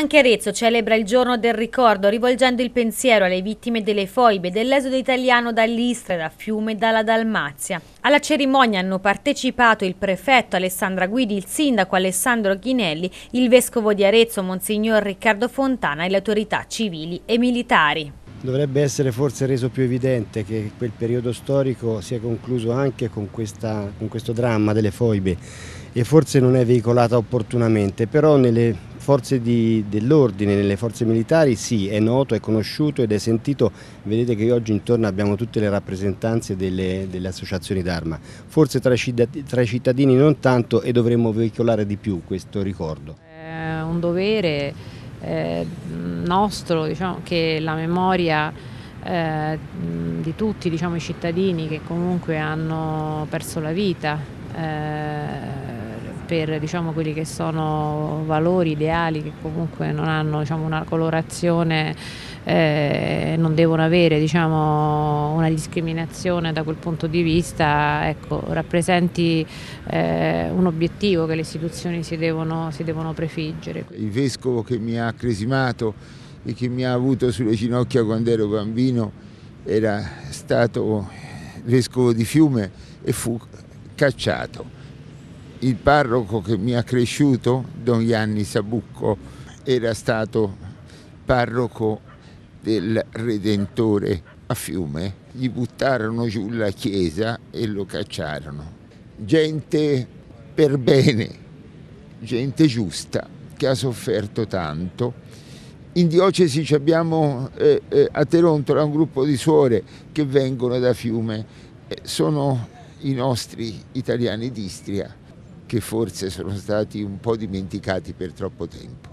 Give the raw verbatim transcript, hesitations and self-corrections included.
Anche Arezzo celebra il giorno del ricordo rivolgendo il pensiero alle vittime delle foibe dell'esodo italiano dall'Istria, da Fiume e dalla Dalmazia. Alla cerimonia hanno partecipato il prefetto Alessandra Guidi, il sindaco Alessandro Ghinelli, il vescovo di Arezzo Monsignor Riccardo Fontana e le autorità civili e militari. Dovrebbe essere forse reso più evidente che quel periodo storico sia concluso anche con, questa, con questo dramma delle foibe e forse non è veicolata opportunamente, però nelle forze dell'ordine, nelle forze militari sì, è noto, è conosciuto ed è sentito. Vedete che oggi intorno abbiamo tutte le rappresentanze delle, delle associazioni d'arma, forse tra i, tra i cittadini non tanto, e dovremmo veicolare di più questo ricordo. È un dovere eh, nostro, diciamo, che la memoria eh, di tutti, diciamo, i cittadini che comunque hanno perso la vita eh, per, diciamo, quelli che sono valori, ideali che comunque non hanno, diciamo, una colorazione, eh, non devono avere, diciamo, una discriminazione da quel punto di vista, ecco, rappresenti eh, un obiettivo che le istituzioni si devono, si devono prefiggere. Il vescovo che mi ha cresimato e che mi ha avuto sulle ginocchia quando ero bambino era stato vescovo di Fiume e fu cacciato. Il parroco che mi ha cresciuto, Don Gianni Sabucco, era stato parroco del Redentore a Fiume. Gli buttarono giù la chiesa e lo cacciarono. Gente per bene, gente giusta, che ha sofferto tanto. In diocesi abbiamo eh, eh, a Terontola un gruppo di suore che vengono da Fiume, eh, sono i nostri italiani d'Istria, che forse sono stati un po' dimenticati per troppo tempo.